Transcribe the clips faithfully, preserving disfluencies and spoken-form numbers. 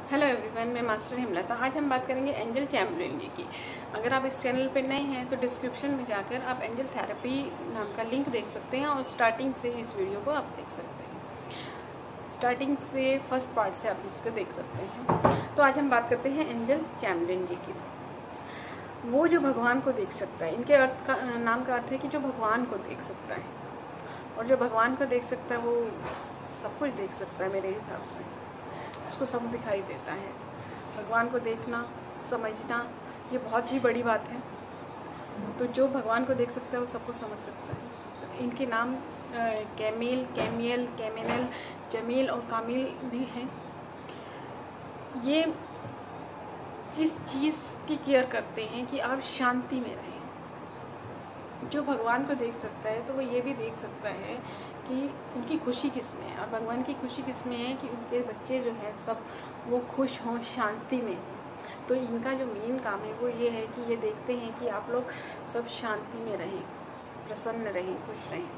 Hello everyone, मैं master Hemlata. आज हम बात करेंगे एंजल चैम्बरलेन जी की। अगर आप इस चैनल पर नए हैं तो डिस्क्रिप्शन में जाकर आप एंजल थेरेपी नाम का लिंक देख सकते हैं और स्टार्टिंग से इस वीडियो को आप देख सकते हैं। स्टार्टिंग से फर्स्ट पार्ट से आप इसको देख सकते हैं। तो आज हम बात करते हैं एंजल चैम्बरलेन जी की। वो जो भगवान को देख सकता है, इनके अर्थ का नाम का अर्थ है कि जो भगवान को देख सकता है, और जो भगवान को देख सकता है वो सब कुछ देख सकता है। मेरे हिसाब से उसको सब दिखाई देता है। भगवान को देखना, समझना, ये बहुत ही बड़ी बात है। तो जो भगवान को देख सकता है वो सब कुछ समझ सकता है। तो इनके नाम कैमिल, कैमियल, कैमिनल, जमील और कामिल भी हैं। ये इस चीज़ की केयर करते हैं कि आप शांति में रहें। जो भगवान को देख सकता है तो वो ये भी देख सकता है कि उनकी खुशी किस में है, और भगवान की खुशी किस में है कि उनके बच्चे जो हैं सब वो खुश हों, शांति में। तो इनका जो मेन काम है वो ये है कि ये देखते हैं कि आप लोग सब शांति में रहें, प्रसन्न रहें, खुश रहें।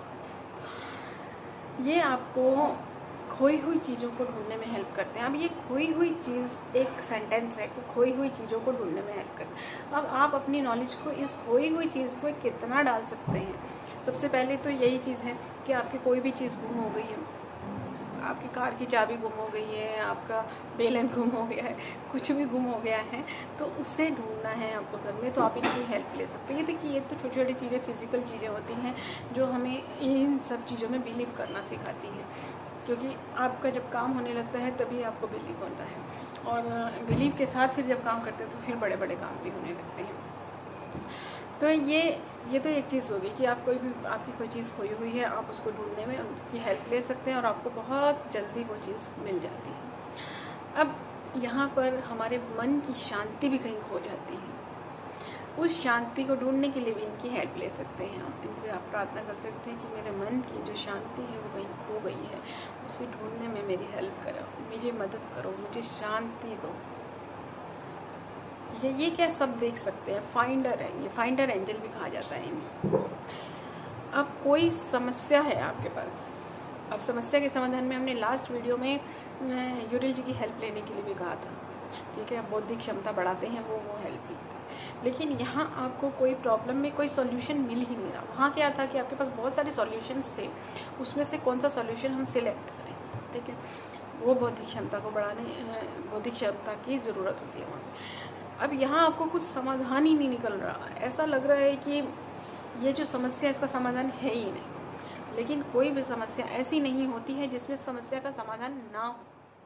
ये आपको खोई हुई चीज़ों को ढूंढने में हेल्प करते हैं। अब ये खोई हुई चीज़ एक सेंटेंस है कि खोई हुई चीज़ों को ढूंढने में हेल्प करते हैं। अब आप अपनी नॉलेज को इस खोई हुई चीज़ को कितना डाल सकते हैं। सबसे पहले तो यही चीज़ है कि आपकी कोई भी चीज़ गुम हो गई है, आपकी कार की चाबी गुम हो गई है, आपका बेलन गुम हो गया है, कुछ भी गुम हो गया है, तो उससे ढूंढना है आपको घर में। तो आप इनकी हेल्प ले सकते हैं। देखिए, ये तो छोटी छोटी चीज़ें, फिजिकल चीज़ें होती हैं जो हमें इन सब चीज़ों में बिलीव करना सिखाती हैं, क्योंकि आपका जब काम होने लगता है तभी आपको बिलीव होता है, और बिलीव के साथ फिर जब काम करते हैं तो फिर बड़े बड़े काम भी होने लगते हैं। तो ये ये तो एक चीज़ होगी कि आप कोई भी आपकी कोई चीज़ खोई हुई है, आप उसको ढूंढने में उनकी हेल्प ले सकते हैं और आपको बहुत जल्दी वो चीज़ मिल जाती है। अब यहाँ पर हमारे मन की शांति भी कहीं खो जाती है। उस शांति को ढूंढने के लिए भी इनकी हेल्प ले सकते हैं। आप इनसे आप प्रार्थना कर सकते हैं कि मेरे मन की जो शांति है वो कहीं खो गई है, उसे ढूंढने में मेरी हेल्प करो, मुझे मदद करो, मुझे शांति दो। ये ये क्या सब देख सकते हैं। फाइंडर है, ये फाइंडर एंजल भी कहा जाता है इन्हें। अब कोई समस्या है आपके पास, अब समस्या के समाधान में हमने लास्ट वीडियो में यूरिल जी की हेल्प लेने के लिए भी कहा था, ठीक है। बौद्धिक क्षमता बढ़ाते हैं वो वो हेल्प लेते हैं। लेकिन यहाँ आपको कोई प्रॉब्लम में कोई सॉल्यूशन मिल ही नहीं रहा। वहाँ क्या था कि आपके पास बहुत सारे सॉल्यूशंस थे, उसमें से कौन सा सॉल्यूशन हम सिलेक्ट करें, ठीक है। वो बौद्धिक क्षमता को बढ़ाने, बौद्धिक क्षमता की ज़रूरत होती है वहाँ। अब यहाँ आपको कुछ समाधान ही नहीं निकल रहा। ऐसा लग रहा है कि ये जो समस्या है इसका समाधान है ही नहीं। लेकिन कोई भी समस्या ऐसी नहीं होती है जिसमें समस्या का समाधान ना हो।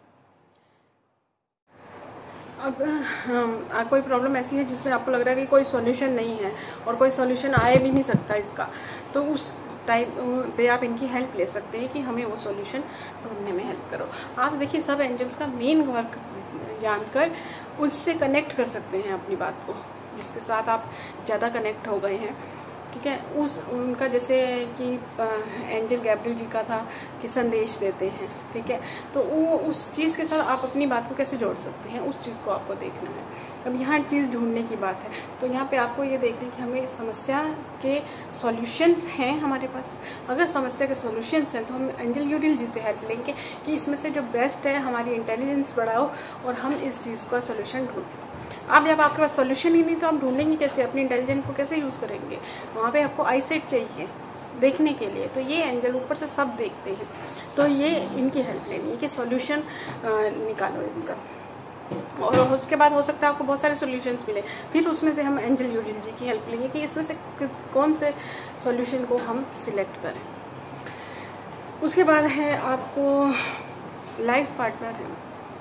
अब आ, कोई प्रॉब्लम ऐसी है जिसमें आपको लग रहा है कि कोई सॉल्यूशन नहीं है और कोई सॉल्यूशन आए भी नहीं सकता इसका, तो उस टाइम पे आप इनकी हेल्प ले सकते हैं कि हमें वो सॉल्यूशन ढूंढने में हेल्प करो। आप देखिए, सब एंजल्स का मेन वर्क जानकर उससे कनेक्ट कर सकते हैं अपनी बात को, जिसके साथ आप ज़्यादा कनेक्ट हो गए हैं, ठीक है। उस उनका जैसे कि एंजल गैब्रियल जी का था कि संदेश देते हैं, ठीक है। तो वो उस चीज़ के साथ आप अपनी बात को कैसे जोड़ सकते हैं, उस चीज़ को आपको देखना है। अब यहाँ चीज़ ढूंढने की बात है, तो यहाँ पे आपको ये देखना है कि हमें समस्या के सॉल्यूशंस हैं हमारे पास। अगर समस्या के सॉल्यूशंस हैं तो हम एंजल यूरिल जी से हेल्प लेंगे कि इसमें से जो बेस्ट है हमारी इंटेलिजेंस बढ़ाओ और हम इस चीज़ का सोल्यूशन ढूंढें। अब जब आपके पास सॉल्यूशन ही नहीं तो आप ढूंढेंगे कैसे, अपनी इंटेलिजेंस को कैसे यूज़ करेंगे। वहाँ पे आपको आईसेट चाहिए देखने के लिए। तो ये एंजल ऊपर से सब देखते हैं, तो ये इनकी हेल्प लेनी है कि सॉल्यूशन निकालो इनका। और उसके बाद हो सकता है आपको बहुत सारे सॉल्यूशंस मिले, फिर उसमें से हम एंजल यूरिल जी की हेल्प लेंगे कि इसमें से कौन से सॉल्यूशन को हम सिलेक्ट करें। उसके बाद है आपको लाइफ पार्टनर है।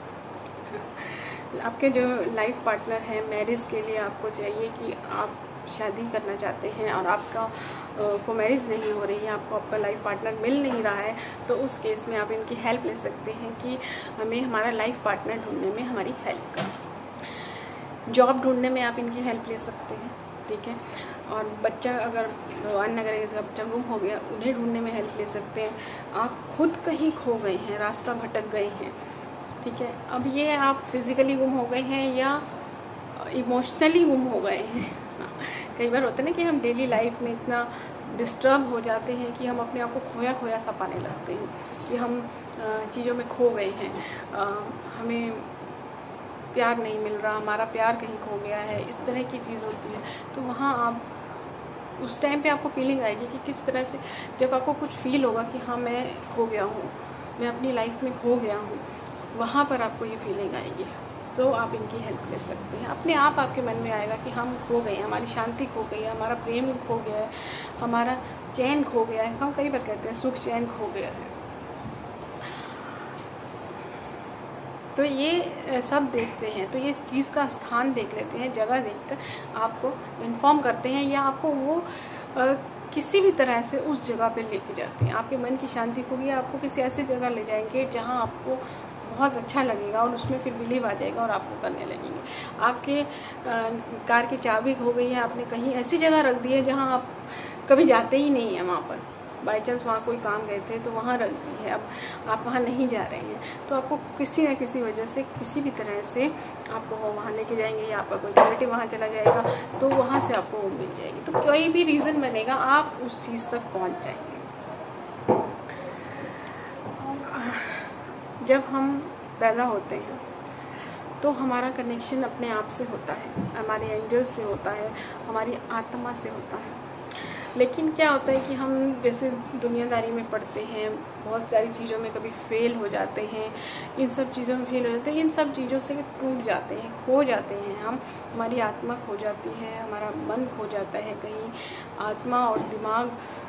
आपके जो लाइफ पार्टनर है, मैरिज के लिए आपको चाहिए कि आप शादी करना चाहते हैं और आपका को मैरिज नहीं हो रही है, आपको आपका लाइफ पार्टनर मिल नहीं रहा है, तो उस केस में आप इनकी हेल्प ले सकते हैं कि हमें हमारा लाइफ पार्टनर ढूंढने में हमारी हेल्प करें। जॉब ढूंढने में आप इनकी हेल्प ले सकते हैं, ठीक है। और बच्चा अगर भगवान न करे बच्चा गुम हो गया, उन्हें ढूंढने में हेल्प ले सकते हैं। आप खुद कहीं खो गए हैं, रास्ता भटक गए हैं, ठीक है। अब ये आप फिजिकली गुम हो गए हैं या इमोशनली गुम हो गए हैं। कई बार होता है ना कि हम डेली लाइफ में इतना डिस्टर्ब हो जाते हैं कि हम अपने आप को खोया खोया सा पाने लगते हैं कि हम चीज़ों में खो गए हैं। हमें प्यार नहीं मिल रहा, हमारा प्यार कहीं खो गया है, इस तरह की चीज़ होती है। तो वहाँ आप उस टाइम पे आपको फीलिंग आएगी कि किस तरह से, जब आपको कुछ फील होगा कि हाँ मैं खो गया हूँ, मैं अपनी लाइफ में खो गया हूँ, वहाँ पर आपको ये फीलिंग आएगी। तो आप इनकी हेल्प ले सकते हैं। अपने आप आपके मन में आएगा कि हम खो गए हैं, हमारी शांति खो गई है, हमारा प्रेम खो गया है, हमारा चैन खो गया है। हम कई बार कहते हैं सुख चैन खो गया है। तो ये सब देखते हैं, तो ये चीज़ का स्थान देख लेते हैं, जगह देखकर आपको इन्फॉर्म करते हैं, या आपको वो आ, किसी भी तरह से उस जगह पे लेके जाते हैं। आपके मन की शांति खो गई, आपको किसी ऐसी जगह ले जाएंगे जहाँ आपको बहुत अच्छा लगेगा और उसमें फिर बिलीव आ जाएगा और आपको करने लगेंगे। आपके आ, कार की चाबी खो गई है, आपने कहीं ऐसी जगह रख दी है जहाँ आप कभी जाते ही नहीं हैं, वहाँ पर बाई चांस वहाँ कोई काम गए थे तो वहाँ रख दी है, अब आप वहाँ नहीं जा रहे हैं, तो आपको किसी न किसी वजह से, किसी भी तरह से आपको वो वहाँ लेके जाएंगे, या आपका कोई रिलेटिव वहाँ चला जाएगा तो वहाँ से आपको वो मिल जाएगी। तो कोई भी रीज़न बनेगा, आप उस चीज़ तक पहुँच जाएंगे। जब हम पैदा होते हैं तो हमारा कनेक्शन अपने आप से होता है, हमारे एंजल से होता है, हमारी आत्मा से होता है। लेकिन क्या होता है कि हम जैसे दुनियादारी में पढ़ते हैं, बहुत सारी चीज़ों में कभी फेल हो जाते हैं, इन सब चीज़ों में फेल हो जाते हैं, इन सब चीज़ों से टूट जाते हैं, खो जाते हैं हम, हमारी आत्मा खो जाती है, हमारा मन खो जाता है, कहीं आत्मा और दिमाग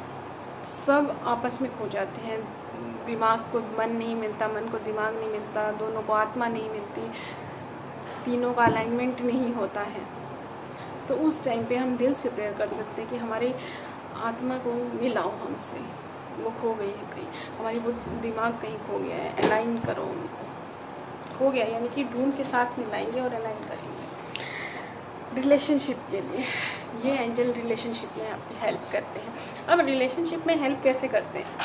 सब आपस में खो जाते हैं। दिमाग को मन नहीं मिलता, मन को दिमाग नहीं मिलता, दोनों को आत्मा नहीं मिलती, तीनों का अलाइनमेंट नहीं होता है। तो उस टाइम पे हम दिल से प्रेयर कर सकते हैं कि हमारी आत्मा को मिलाओ हमसे, वो खो गई है कहीं, हमारी वो दिमाग कहीं खो गया है, अलाइन करो उनको। खो गया यानी कि ढूंढ के साथ मिलाएंगे और अलाइन करेंगे। रिलेशनशिप के लिए ये एंजल रिलेशनशिप में आपकी हेल्प करते हैं। अब रिलेशनशिप में हेल्प कैसे करते हैं?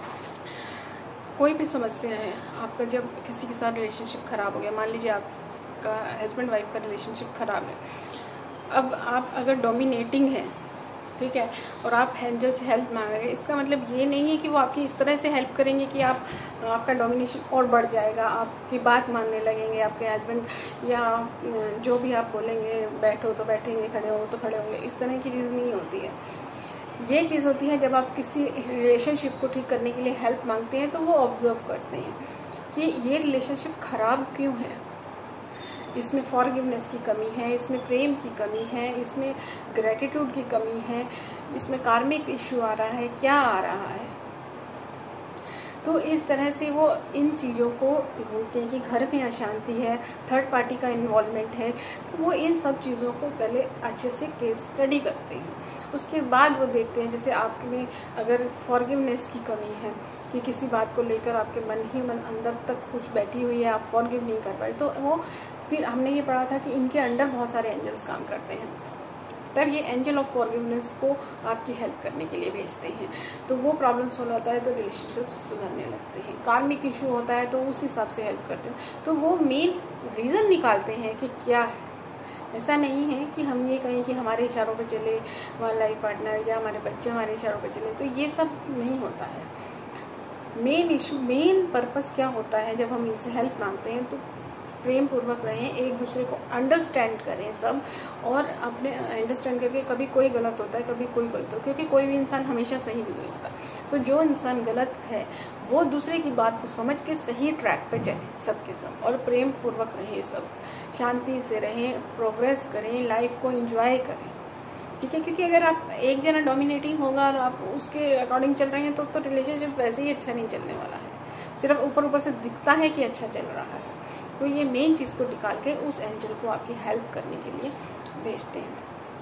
कोई भी समस्या है आपका, जब किसी के साथ रिलेशनशिप ख़राब हो गया, मान लीजिए आपका हस्बैंड वाइफ का रिलेशनशिप ख़राब है, अब आप अगर डोमिनेटिंग है, ठीक है, और आप एंजल से हेल्प मांग रहे हैं, इसका मतलब ये नहीं है कि वो आपकी इस तरह से हेल्प करेंगे कि आप आपका डोमिनेशन और बढ़ जाएगा, आपकी बात मानने लगेंगे आपके हस्बैंड, या जो भी आप बोलेंगे बैठो तो बैठेंगे, खड़े हो तो खड़े होंगे, इस तरह की चीज़ नहीं होती है। ये चीज़ होती है जब आप किसी रिलेशनशिप को ठीक करने के लिए हेल्प मांगते हैं, तो वो ऑब्जर्व करते हैं कि ये रिलेशनशिप ख़राब क्यों है, इसमें फॉरगिवनेस की कमी है, इसमें प्रेम की कमी है, इसमें ग्रेटिट्यूड की कमी है, इसमें कार्मिक इश्यू आ रहा है, क्या आ रहा है। तो इस तरह से वो इन चीज़ों को ढूंढते हैं कि घर में अशांति है, थर्ड पार्टी का इन्वॉल्वमेंट है, तो वो इन सब चीज़ों को पहले अच्छे से केस स्टडी करते हैं। उसके बाद वो देखते हैं, जैसे आप में अगर फॉरगिवनेस की कमी है कि किसी बात को लेकर आपके मन ही मन अंदर तक कुछ बैठी हुई है, आप फॉरगिव नहीं कर पाए, तो वो फिर हमने ये पढ़ा था कि इनके अंडर बहुत सारे एंजल्स काम करते हैं, तब ये एंजल ऑफ फॉरगिवनेस को आपकी हेल्प करने के लिए भेजते हैं। तो वो प्रॉब्लम सॉल्व होता है तो रिलेशनशिप सुधरने लगते हैं। कार्मिक इशू होता है तो उस हिसाब से हेल्प करते हैं। तो वो मेन रीज़न निकालते हैं कि क्या है। ऐसा नहीं है कि हम ये कहें कि हमारे इशारों पे चले हमारा लाइफ पार्टनर या हमारे बच्चे हमारे इशारों पे चले, तो ये सब नहीं होता है। मेन इशू, मेन पर्पस क्या होता है जब हम इनसे हेल्प मांगते हैं, तो प्रेम पूर्वक रहें, एक दूसरे को अंडरस्टैंड करें सब, और अपने अंडरस्टैंड करके कभी कोई गलत होता है कभी कोई गलत होता है, क्योंकि कोई भी इंसान हमेशा सही नहीं होता। तो जो इंसान गलत है वो दूसरे की बात को समझ के सही ट्रैक पे चले सबके सब, और प्रेम पूर्वक रहें सब, शांति से रहें, प्रोग्रेस करें, लाइफ को एंजॉय करें, ठीक है। क्योंकि अगर आप एक जना डोमिनेटिंग होगा और आप उसके अकॉर्डिंग चल रहे हैं तो तो रिलेशनशिप वैसे ही अच्छा नहीं चलने वाला है। सिर्फ ऊपर ऊपर से दिखता है कि अच्छा चल रहा है। तो ये मेन चीज़ को निकाल के उस एंजल को आपकी हेल्प करने के लिए भेजते हैं।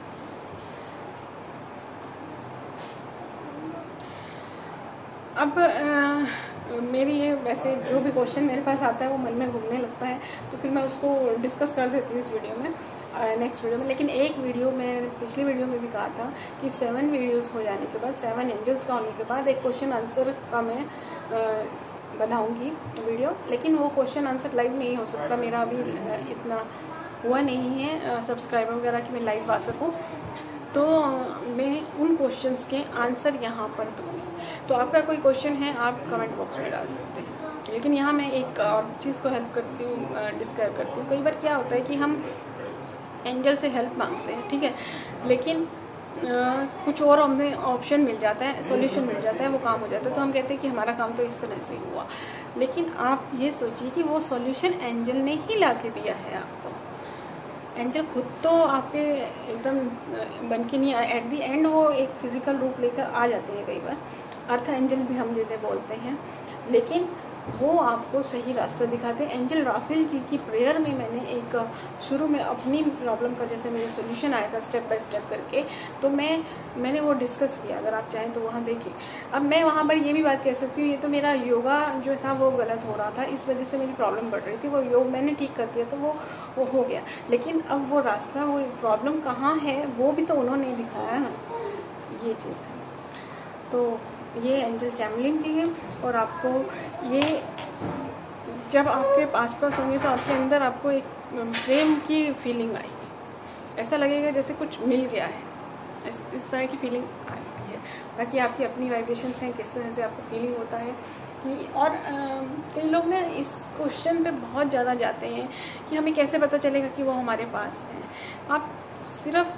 अब आ, मेरी ये वैसे जो भी क्वेश्चन मेरे पास आता है वो मन में घूमने लगता है, तो फिर मैं उसको डिस्कस कर देती हूँ इस वीडियो में, नेक्स्ट वीडियो में। लेकिन एक वीडियो में पिछली वीडियो में भी कहा था कि सेवन वीडियोस हो जाने के बाद, सेवन एंजल्स का होने के बाद एक क्वेश्चन आंसर का मैं आ, बनाऊंगी वीडियो। लेकिन वो क्वेश्चन आंसर लाइव नहीं हो सकता, मेरा अभी इतना हुआ नहीं है सब्सक्राइबर वगैरह कि मैं लाइव आ सकूं, तो मैं उन क्वेश्चंस के आंसर यहाँ पर दूंगी। तो आपका कोई क्वेश्चन है आप कमेंट बॉक्स में डाल सकते हैं। लेकिन यहाँ मैं एक और चीज़ को हेल्प करती हूँ, डिस्क्राइब करती हूँ। कई बार क्या होता है कि हम एंजल से हेल्प मांगते हैं, ठीक है, लेकिन आ, कुछ और हमें ऑप्शन मिल जाता है, सॉल्यूशन मिल जाता है, वो काम हो जाता है, तो हम कहते हैं कि हमारा काम तो इस तरह से हुआ। लेकिन आप ये सोचिए कि वो सॉल्यूशन एंजल ने ही ला के दिया है आपको। एंजल खुद तो आपके एकदम बन के नहीं, एट दी एंड वो एक फिजिकल रूप लेकर आ जाते हैं कई बार, अर्थ एंजल भी हम जिन्हें बोलते हैं, लेकिन वो आपको सही रास्ता दिखाते हैं। एंजल राफेल जी की प्रेयर में मैंने एक शुरू में अपनी प्रॉब्लम का जैसे मेरे सॉल्यूशन आया था स्टेप बाय स्टेप करके, तो मैं मैंने वो डिस्कस किया, अगर आप चाहें तो वहाँ देखिए। अब मैं वहाँ पर ये भी बात कह सकती हूँ, ये तो मेरा योगा जो था वो गलत हो रहा था, इस वजह से मेरी प्रॉब्लम बढ़ रही थी, वो योग मैंने ठीक कर दिया तो वो वो हो गया। लेकिन अब वो रास्ता, वो प्रॉब्लम कहाँ है वो भी तो उन्होंने दिखाया ना, ये चीज़ है। तो ये एंजल चैमलिन जी है, और आपको ये जब आपके आसपास होंगे तो आपके अंदर आपको एक प्रेम की फीलिंग आएगी, ऐसा लगेगा जैसे कुछ मिल गया है, इस, इस तरह की फीलिंग आती है। बाकी आपकी अपनी वाइब्रेशंस हैं, किस तरह से आपको फीलिंग होता है कि, और कई लोग ना इस क्वेश्चन पे बहुत ज़्यादा जाते हैं कि हमें कैसे पता चलेगा कि वो हमारे पास है। आप सिर्फ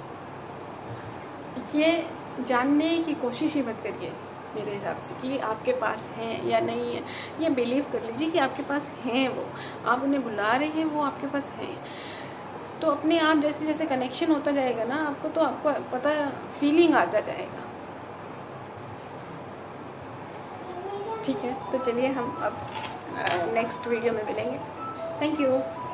ये जानने की कोशिश ही मत करिए मेरे हिसाब से कि आपके पास हैं या नहीं है, ये बिलीव कर लीजिए कि आपके पास हैं, वो आप उन्हें बुला रहे हैं, वो आपके पास हैं। तो अपने आप जैसे जैसे कनेक्शन होता जाएगा ना आपको, तो आपको पता फीलिंग आता जाएगा। ठीक है, तो चलिए हम अब नेक्स्ट वीडियो में मिलेंगे। Thank you.